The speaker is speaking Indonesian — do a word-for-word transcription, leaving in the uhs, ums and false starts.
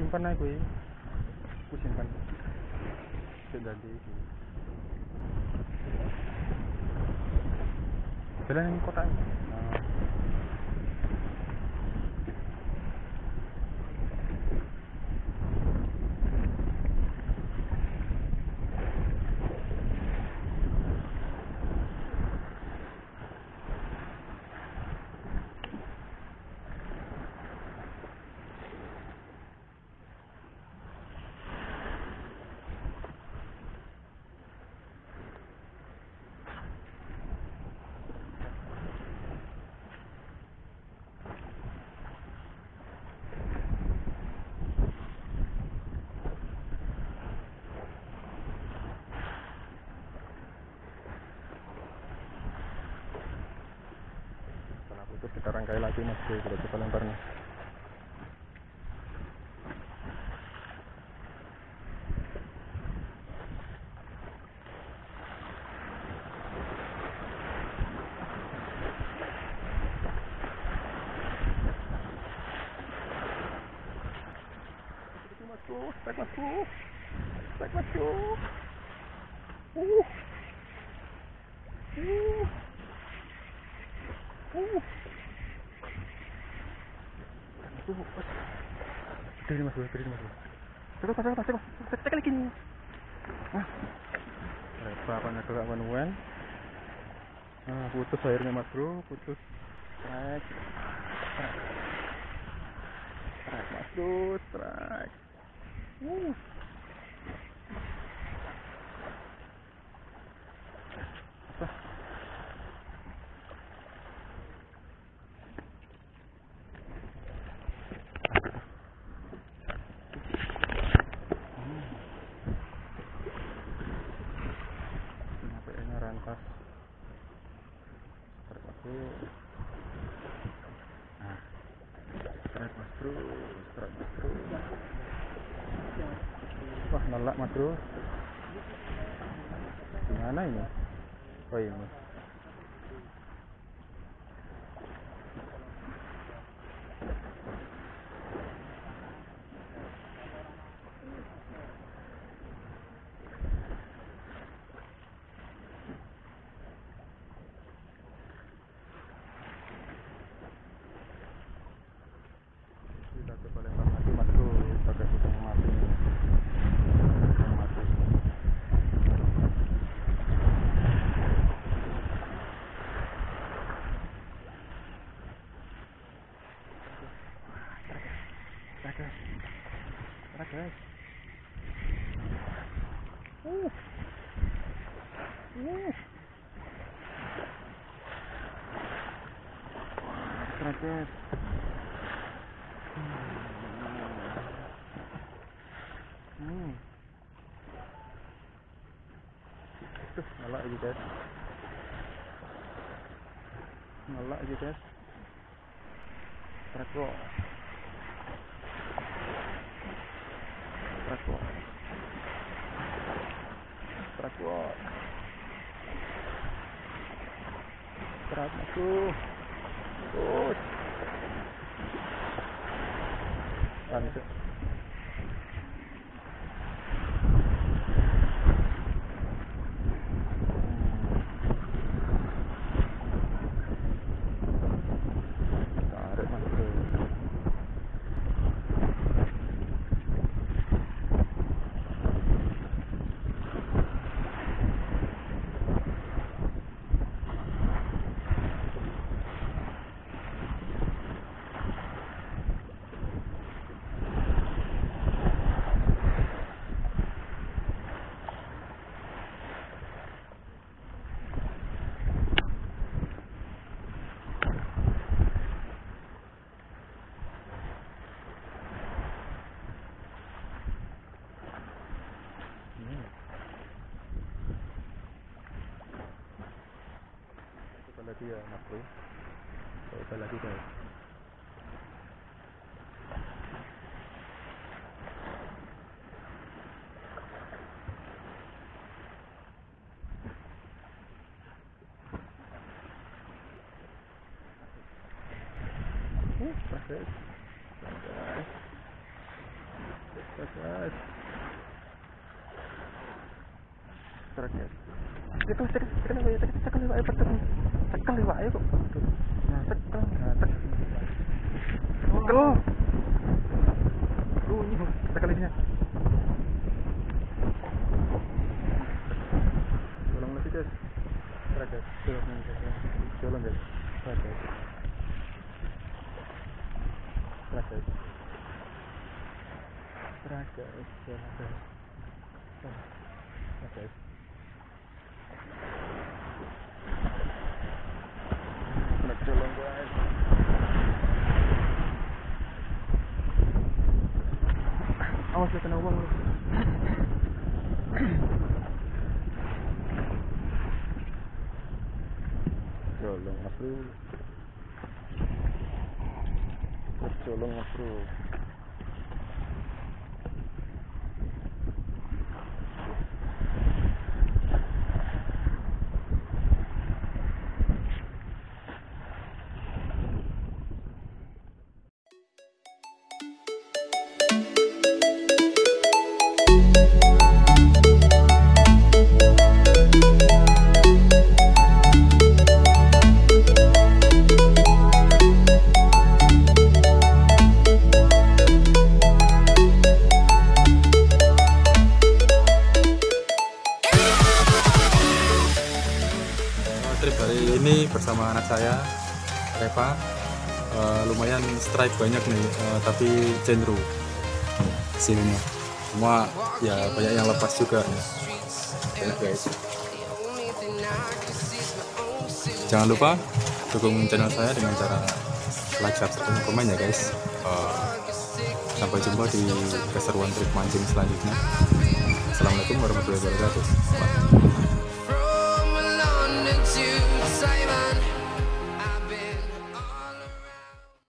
simpan aja gue. Aku simpan. Sudah di jalan ini kota ini. Nah. Terus kita rangkai lagi mas, kita coba lempar nih. Masuk, strike masuk, strike masuk. Uh, uh, uh. Berdiri mas bro, berdiri mas bro. Cekok, cekok, cekok, cekok, cekok lagi nih. Nah, lepas apanya ke kawan wan. Nah, putus airnya mas bro, putus. Strike, strike, strike mas bro, strike. Uh. Apa? Rantas strike mas bro. Nah, strike mas bro, strike mas bro. Wah, nolak mas bro. Gimana ini? Oh ini. Kita coba lempar lagi mas bro, pakai pisang mati nih. Pisang mati. Strike guys, strike guys. Uh, uh. Strike guys. Hmm. Tuh, nolak lagi guys. Nolak lagi guys. Strike bro. Strike bro. Strike bro. Strike masuk. Terus. Lanjut. Tarik masuk. Coba lagi ya mas bro, coba lagi guys. Uh, guys, guys. guys. Sekarang guys. Cekel, cekel, cekel, cekel, cekel, ayo petek nih. Cekel ya, ayo kok. Nah, cekel, nah, cekel. Cekel. Tuh, ini cekel ini. Tolong lagi guys. Sekarang guys, tolong guys. Tolong guys. Sekarang guys. Sekarang guys. Sekarang guys. Sekarang guys. Sekarang guys. Tolong guys. Awas ya kena uang lu. Tolong mas bro. Tolong mas bro. Trip hari ini bersama anak saya Reva, uh, lumayan strike banyak nih, uh, tapi cenderung sininya semua ya banyak yang lepas juga ya. Banyak guys. Jangan lupa dukung channel saya dengan cara like, subscribe, dan komen ya guys. Uh, sampai jumpa di keseruan trip mancing selanjutnya. Assalamualaikum warahmatullahi wabarakatuh. Bye. Simon